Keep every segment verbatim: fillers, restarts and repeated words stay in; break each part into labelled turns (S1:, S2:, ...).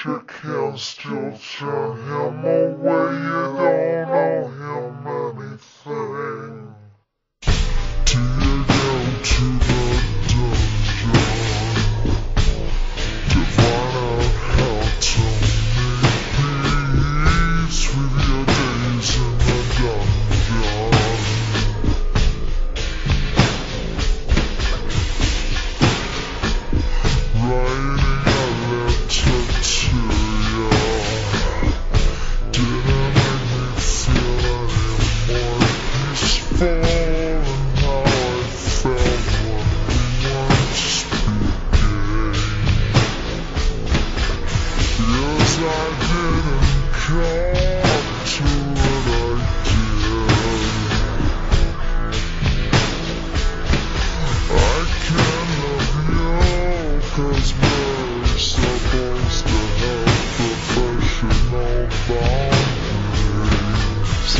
S1: you can still turn him away. You don't owe him anything. Do you go to the dungeon to find out how to make peace with your days in the dungeon? Writing a letter to you didn't make me feel any more peaceful than how I felt when we weren't speaking. Because I didn't come to what I did. I can love you, 'cause we're supposed to have professional boundaries.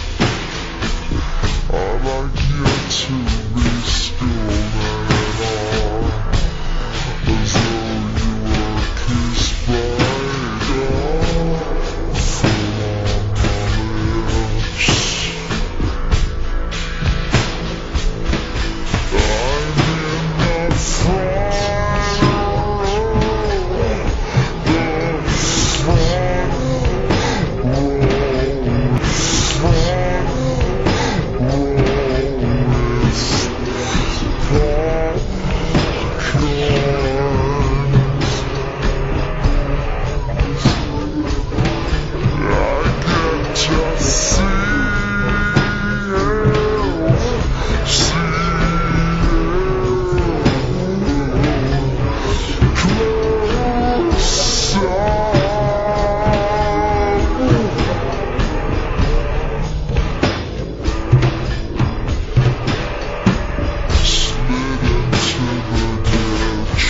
S1: I'd like you to be skilled at it all, as though you were kissed by God, full on my lips. I'm in the front row, the front row, front row with popcorn. I get to see you, see you close up. Slid into the ditch.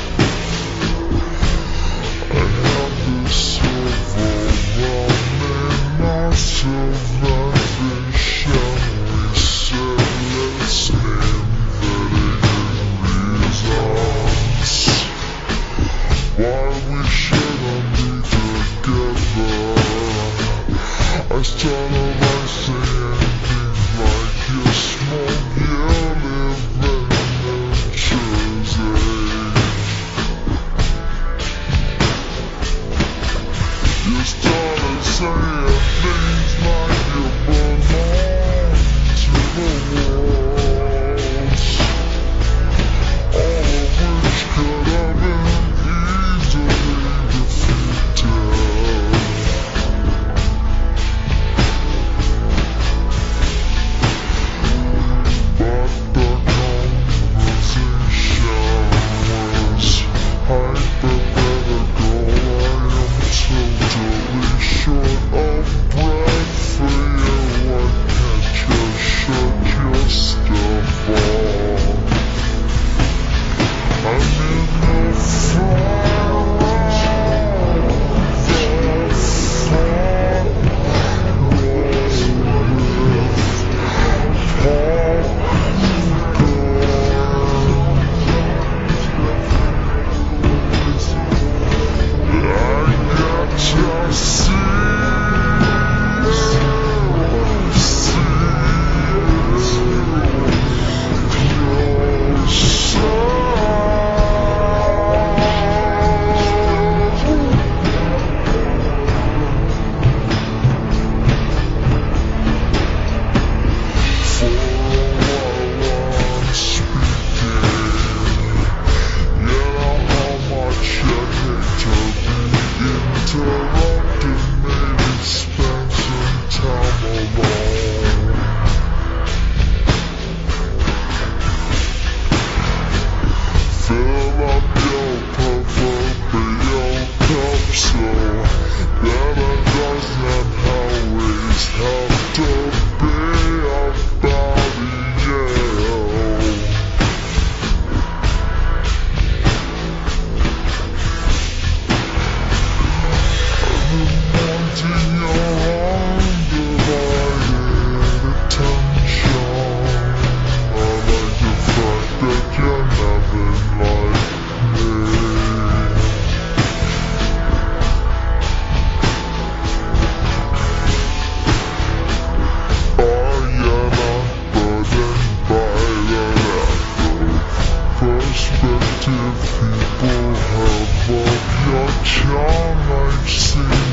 S1: I have this overwhelming massive ambition. We said let's name validated reasons why we shouldn't be together. I started by saying things like you smoke, you live in New Jersey. You started saying things like you belong to the walls, all of which could have been easily people have loved your charm, I've seen